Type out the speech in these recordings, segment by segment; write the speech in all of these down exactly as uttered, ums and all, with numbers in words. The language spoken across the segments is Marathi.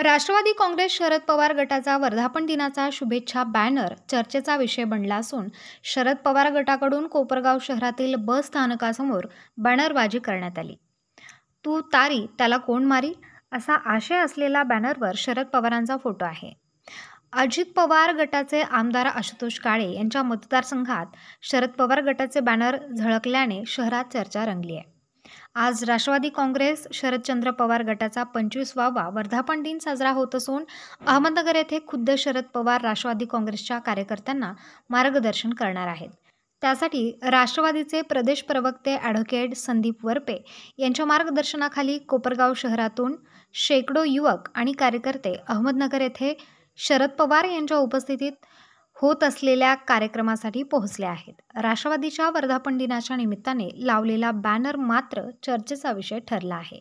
राष्ट्रवादी काँग्रेस शरद पवार गटाचा वर्धापन दिनाचा शुभेच्छा बॅनर चर्चेचा विषय बनला असून शरद पवार गटाकडून कोपरगाव शहरातील बस स्थानकासमोर बॅनरबाजी करण्यात आली। तू तारी त्याला कोण मारी असा आशय असलेला बॅनरवर शरद पवारांचा फोटो आहे। अजित पवार गटाचे आमदार आशुतोष काळे यांच्या मतदारसंघात शरद पवार गटाचे बॅनर झळकल्याने शहरात चर्चा रंगली आहे। आज राष्ट्रवादी काँग्रेस शरदचंद्र पवार गटाचा पंचवीसावा वर्धापन दिन साजरा होत असून अहमदनगर येथे खुद्द शरद पवार राष्ट्रवादी काँग्रेसच्या कार्यकर्त्यांना मार्गदर्शन करणार आहेत। त्यासाठी राष्ट्रवादीचे प्रदेश प्रवक्ते ॲडव्होकेट संदीप वरपे यांच्या मार्गदर्शनाखाली कोपरगाव शहरातून शेकडो युवक आणि कार्यकर्ते अहमदनगर येथे शरद पवार यांच्या उपस्थितीत होत असलेल्या कार्यक्रमासाठी पोहोचले आहेत। राष्ट्रवादीच्या वर्धापन दिनाच्या निमित्ताने लावलेला बॅनर मात्र चर्चेचा विषय ठरला आहे।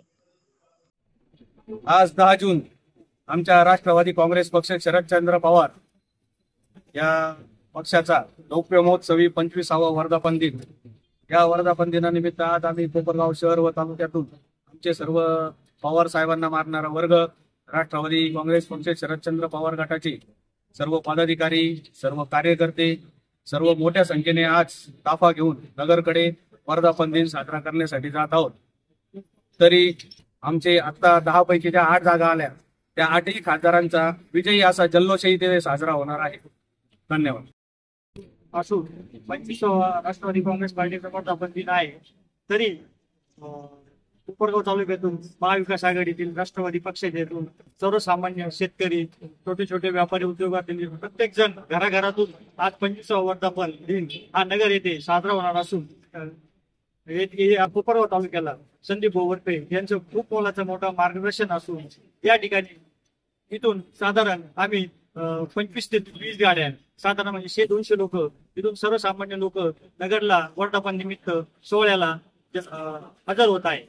आज दहा जून आमच्या राष्ट्रवादी काँग्रेस पक्ष शरदचंद्र पवार या पक्षाचा लौक्य महोत्सवी पंचवीसावा वर्धापन दिन। या वर्धापन दिनानिमित्त आज आम्ही कोपरगाव शहर व तालुक्यातून आमचे सर्व पवार साहेबांना मारणारा वर्ग, राष्ट्रवादी काँग्रेस पक्ष शरदचंद्र पवार गटाचे सर्व पदाधिकारी, सर्व कार्यकर्ते सर्व मोठ्या संख्येने आज ताफा घेऊन नगरकडे वर्धापन दिन साजरा करण्यासाठी जात आहोत। तरी आमचे आता दहा पैकी ज्या आठ जागा आल्या त्या आठही खासदारांचा विजयी असा जल्लोषही ते साजरा होणार आहे। धन्यवाद। असो पंचवीसावा राष्ट्रवादी काँग्रेस पार्टीचा वर्धापन दिन आहे, तरी कोपरगाव तालुक्यातून महाविकास आघाडीतील राष्ट्रवादी पक्षातून सर्वसामान्य शेतकरी, छोटे छोटे व्यापारी, उद्योगातील प्रत्येक जण घराघरातून आज पंचवीसावा वर्धापन दिन हा नगर येथे साजरा होणार असून कोपरगाव तालुक्याला संदीप वरपे यांचं खूप मोलाचं मोठं मार्गदर्शन असून या ठिकाणी इथून साधारण आम्ही पंचवीस ते वीस गाड्या, साधारण म्हणजे शे दोनशे लोक इथून सर्वसामान्य लोक नगरला वर्धापन निमित्त सोहळ्याला हजर होत आहे।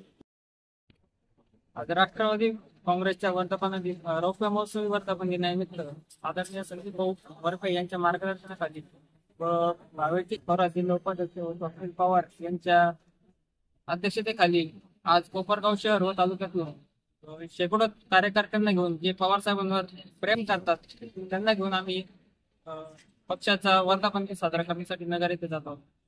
आज राष्ट्रवादी काँग्रेसच्या वर्धापन दिन रौप्य महोत्सवी वर्धापन दिनानिमित्त आदरणीय संदीप भाऊ वरपे यांच्या मार्गदर्शनाखाली व भावेचिक परातील उपाध्यक्ष अनिल पवार यांच्या अध्यक्षतेखाली आज कोपरगाव शहर व तालुक्यातून शेकडो कार्यकर्त्यांना घेऊन, जे पवार साहेबांवर प्रेम करतात त्यांना घेऊन आम्ही पक्षाचा वर्धापन दिन साजरा करण्यासाठी नगर येथे जातो।